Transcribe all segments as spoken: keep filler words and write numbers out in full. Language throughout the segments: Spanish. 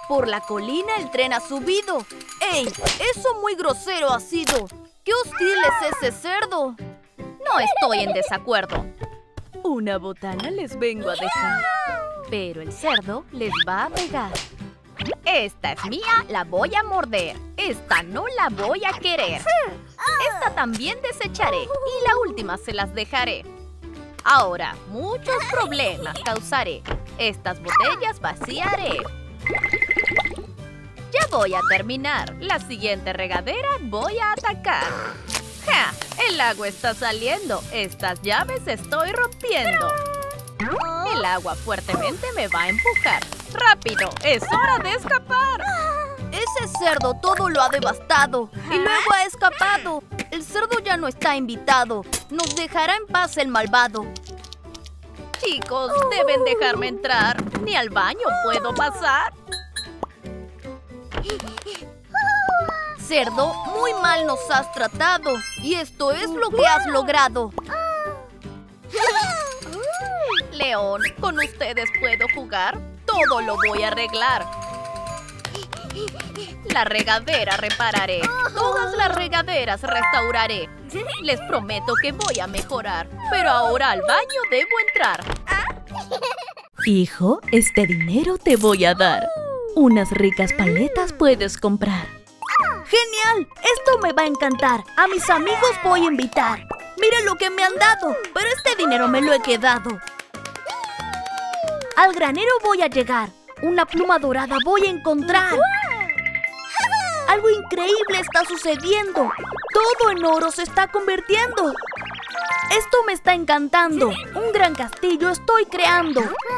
Por la colina el tren ha subido. ¡Ey! Eso muy grosero ha sido. ¡Qué hostil es ese cerdo! No estoy en desacuerdo. Una botana les vengo a dejar. Pero el cerdo les va a pegar. Esta es mía, la voy a morder. Esta no la voy a querer. Esta también desecharé. Y la última se las dejaré. Ahora, muchos problemas causaré. Estas botellas vaciaré. Ya voy a terminar. La siguiente regadera voy a atacar. ¡Ja! El agua está saliendo. Estas llaves estoy rompiendo. El agua fuertemente me va a empujar. ¡Rápido! ¡Es hora de escapar! Ese cerdo todo lo ha devastado. Y luego ha escapado. El cerdo ya no está invitado. Nos dejará en paz el malvado. Chicos, deben dejarme entrar. Ni al baño puedo pasar. Cerdo, muy mal nos has tratado. Y esto es lo que has logrado. León, ¿con ustedes puedo jugar? Todo lo voy a arreglar. La regadera repararé. Todas las regaderas restauraré. Les prometo que voy a mejorar. Pero ahora al baño debo entrar. Hijo, este dinero te voy a dar. Unas ricas paletas puedes comprar. ¡Genial! Esto me va a encantar. A mis amigos voy a invitar. Miren lo que me han dado. Pero este dinero me lo he quedado. Al granero voy a llegar. Una pluma dorada voy a encontrar. Algo increíble está sucediendo. Todo en oro se está convirtiendo. Esto me está encantando. Un gran castillo estoy creando.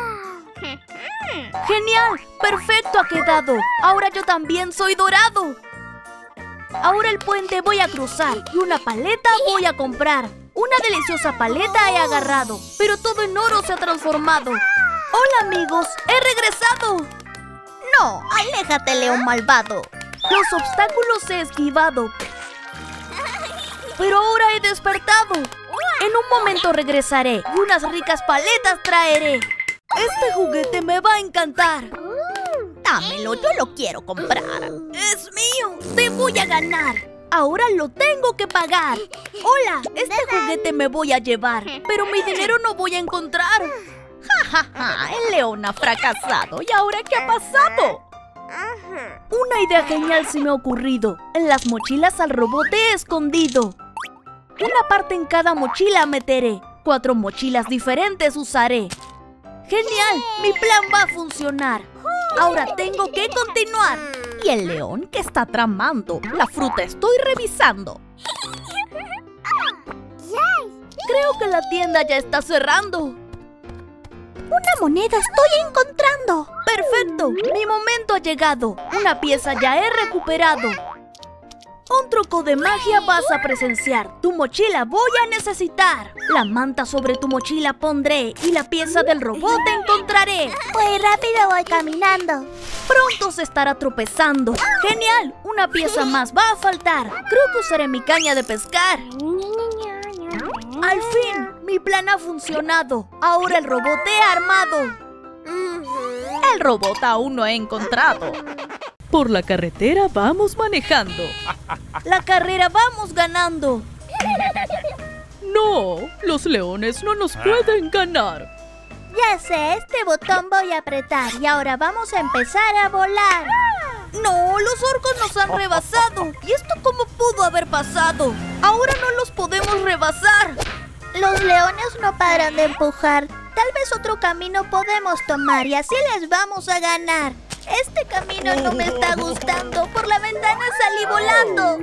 ¡Genial! ¡Perfecto ha quedado! Ahora yo también soy dorado. Ahora el puente voy a cruzar y una paleta voy a comprar. Una deliciosa paleta he agarrado, pero todo en oro se ha transformado. ¡Hola, amigos! ¡He regresado! ¡No! ¡Aléjate, león malvado! Los obstáculos he esquivado. Pero ahora he despertado. En un momento regresaré y unas ricas paletas traeré. Este juguete me va a encantar. Dámelo, yo lo quiero comprar. ¡Es mío! ¡Te voy a ganar! Ahora lo tengo que pagar. Hola, este juguete me voy a llevar, pero mi dinero no voy a encontrar. ¡Ja, ja, ja! El león ha fracasado. ¿Y ahora qué ha pasado? Una idea genial se me ha ocurrido. En las mochilas al robot he escondido. Una parte en cada mochila meteré. Cuatro mochilas diferentes usaré. ¡Genial! Mi plan va a funcionar. Ahora tengo que continuar. ¿Y el león qué está tramando? La fruta estoy revisando. Creo que la tienda ya está cerrando. Una moneda estoy encontrando. ¡Perfecto! Mi momento ha llegado. Una pieza ya he recuperado. Un truco de magia vas a presenciar. Tu mochila voy a necesitar. La manta sobre tu mochila pondré y la pieza del robot encontraré. Muy rápido voy caminando. Pronto se estará tropezando. ¡Genial! Una pieza más va a faltar. Creo que usaré mi caña de pescar. Al fin, mi plan ha funcionado. Ahora el robot he armado. El robot aún no he encontrado. Por la carretera vamos manejando. La carrera vamos ganando. No, los leones no nos pueden ganar. Ya sé, este botón voy a apretar y ahora vamos a empezar a volar. No, los orcos nos han rebasado. ¿Y esto cómo pudo haber pasado? Ahora no los podemos rebasar. Los leones no paran de empujar. Tal vez otro camino podemos tomar y así les vamos a ganar. Este camino no me está gustando. Por la ventana salí volando.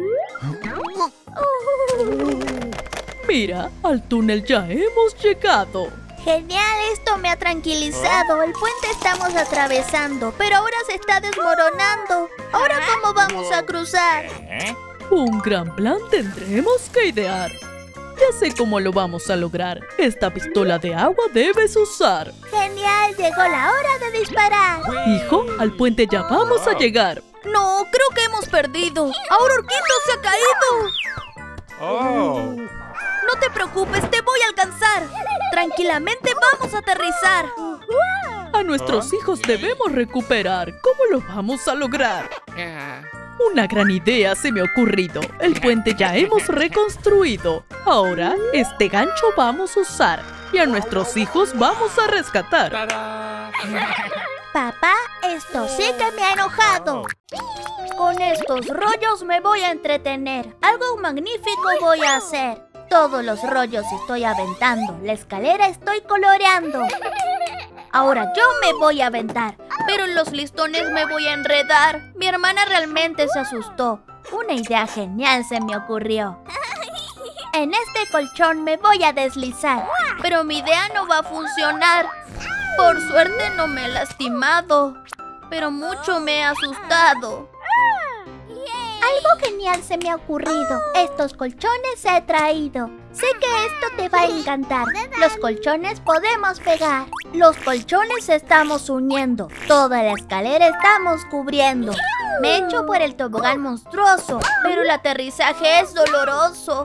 Mira, al túnel ya hemos llegado. Genial, esto me ha tranquilizado. El puente estamos atravesando, pero ahora se está desmoronando. ¿Ahora cómo vamos a cruzar? Un gran plan tendremos que idear. Ya sé cómo lo vamos a lograr. Esta pistola de agua debes usar. Genial, llegó la hora de disparar. Hijo, al puente ya vamos a llegar. No, creo que hemos perdido. Ahora Orquito se ha caído. Oh. No te preocupes, te voy a alcanzar. Tranquilamente vamos a aterrizar. A nuestros hijos debemos recuperar. ¿Cómo lo vamos a lograr? Una gran idea se me ha ocurrido. El puente ya hemos reconstruido. Ahora, este gancho vamos a usar. Y a nuestros hijos vamos a rescatar. Papá, esto sí que me ha enojado. Con estos rollos me voy a entretener. Algo magnífico voy a hacer. Todos los rollos estoy aventando. La escalera estoy coloreando. Ahora yo me voy a aventar. Pero en los listones me voy a enredar. Mi hermana realmente se asustó. Una idea genial se me ocurrió. En este colchón me voy a deslizar. Pero mi idea no va a funcionar. Por suerte no me he lastimado. Pero mucho me he asustado. Algo genial se me ha ocurrido. Estos colchones he traído. Sé que esto te va a encantar. Los colchones podemos pegar. Los colchones estamos uniendo. Toda la escalera estamos cubriendo. Me echo por el tobogán monstruoso, pero el aterrizaje es doloroso.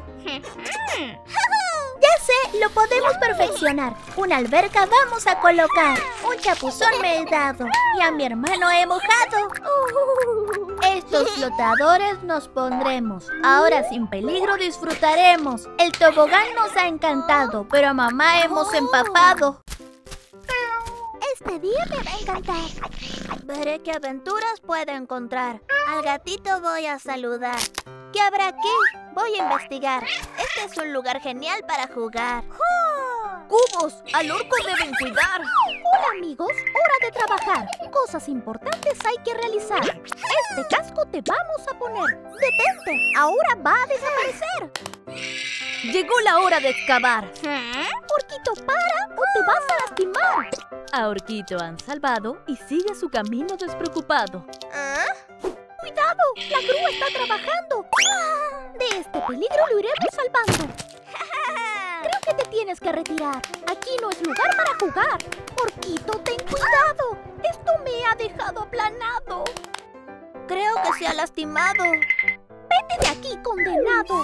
Ya sé, lo podemos perfeccionar. Una alberca vamos a colocar. Un chapuzón me he dado y a mi hermano he mojado. Estos flotadores nos pondremos. Ahora sin peligro disfrutaremos. El tobogán nos ha encantado, pero a mamá hemos empapado. Este día me va a encantar. Veré qué aventuras puedo encontrar. Al gatito voy a saludar. ¿Qué habrá aquí? Voy a investigar. Este es un lugar genial para jugar. ¡Cubos! ¡Al orco deben cuidar! Hola amigos, hora de trabajar. Cosas importantes hay que realizar. Este casco te vamos a poner. ¡Detente! ¡Ahora va a desaparecer! Llegó la hora de excavar. Orquito, para o te vas a lastimar. A Orquito han salvado y sigue su camino despreocupado. ¡Cuidado! ¡La grúa está trabajando! De este peligro lo iremos salvando. Creo que te tienes que retirar. Aquí no es lugar para jugar. Orquito, ten cuidado. Esto me ha dejado aplanado. Creo que se ha lastimado. ¡Vete de aquí, condenado!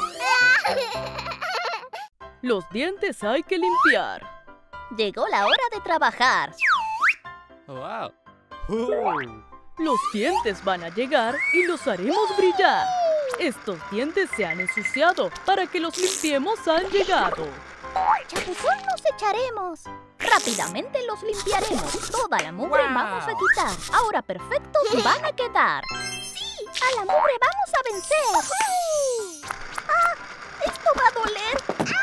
Los dientes hay que limpiar. Llegó la hora de trabajar. Wow. Los dientes van a llegar y los haremos brillar. Estos dientes se han ensuciado. Para que los limpiemos han llegado. ¡Chapuzón nos echaremos! Rápidamente los limpiaremos. Toda la mugre Wow. vamos a quitar. Ahora perfectos van a quedar. ¡Sí! ¡A la mugre vamos a vencer! ¡Ah! ¡Esto va a doler!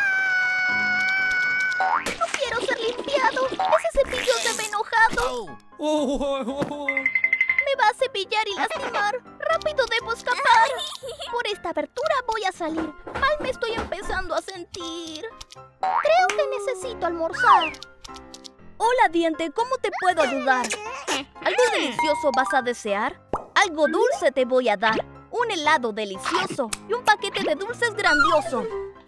¡No quiero ser limpiado! ¡Ese cepillo se ve enojado! ¡Me va a cepillar y lastimar! ¡Rápido debo escapar! Por esta abertura voy a salir. Mal me estoy empezando a sentir. Creo que necesito almorzar. Hola, diente, ¿cómo te puedo ayudar? ¿Algo delicioso vas a desear? Algo dulce te voy a dar. Un helado delicioso y un paquete de dulces grandioso.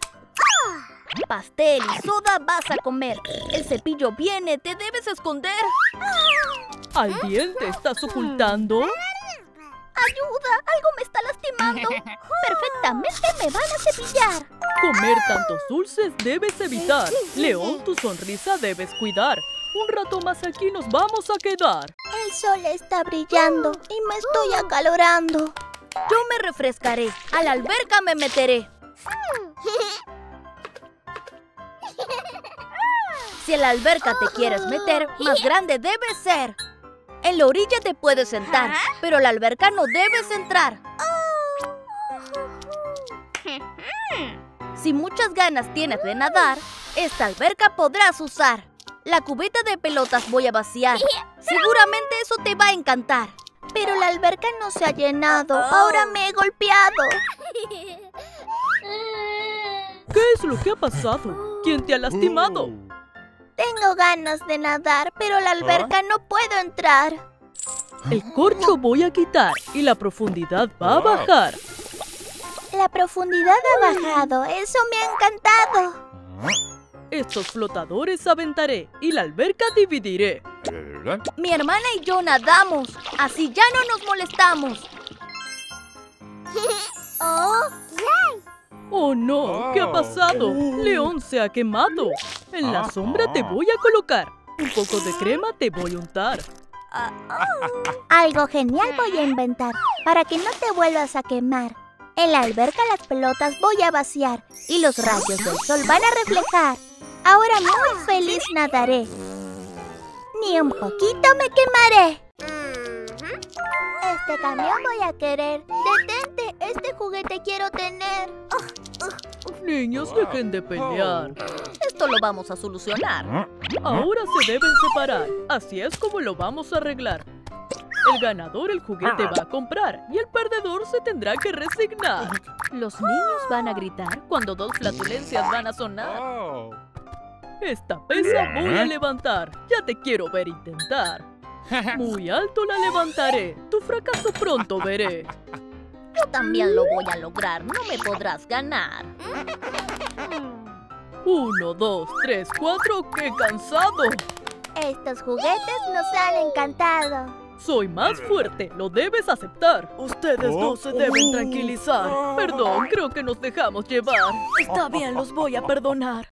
Pastel y soda vas a comer. El cepillo viene, te debes esconder. ¿Al diente estás ocultando? ¡Ayuda! ¡Algo me está lastimando! ¡Perfectamente me van a cepillar! Comer tantos dulces debes evitar. León, tu sonrisa debes cuidar. Un rato más aquí nos vamos a quedar. El sol está brillando y me estoy acalorando. Yo me refrescaré. A la alberca me meteré. Si en la alberca te quieres meter, más grande debe ser. En la orilla te puedes sentar, pero la alberca no debes entrar. Si muchas ganas tienes de nadar, esta alberca podrás usar. La cubeta de pelotas voy a vaciar. Seguramente eso te va a encantar. Pero la alberca no se ha llenado. Ahora me he golpeado. ¿Qué es lo que ha pasado? ¿Quién te ha lastimado? Tengo ganas de nadar, pero la alberca no puedo entrar. El corcho voy a quitar y la profundidad va a bajar. La profundidad ha bajado. Eso me ha encantado. Estos flotadores aventaré y la alberca dividiré. Mi hermana y yo nadamos. Así ya no nos molestamos. Oh, ¡Oh no! ¿Qué ha pasado? León se ha quemado. En la sombra te voy a colocar. Un poco de crema te voy a untar. Algo genial voy a inventar para que no te vuelvas a quemar. En la alberca las pelotas voy a vaciar y los rayos del sol van a reflejar. Ahora muy feliz nadaré. Ni un poquito me quemaré. Este camión voy a querer. Detente, este juguete quiero tener. Niños, dejen de pelear. Esto lo vamos a solucionar. Ahora se deben separar. Así es como lo vamos a arreglar. El ganador el juguete va a comprar y el perdedor se tendrá que resignar. Los niños van a gritar cuando dos flatulencias van a sonar. Oh. Esta pesa voy a levantar. Ya te quiero ver intentar. Muy alto la levantaré. Tu fracaso pronto veré. Yo también lo voy a lograr. No me podrás ganar. Uno, dos, tres, cuatro. ¡Qué cansado! Estos juguetes nos han encantado. Soy más fuerte, lo debes aceptar. Ustedes dos se deben tranquilizar. Perdón, creo que nos dejamos llevar. Está bien, los voy a perdonar.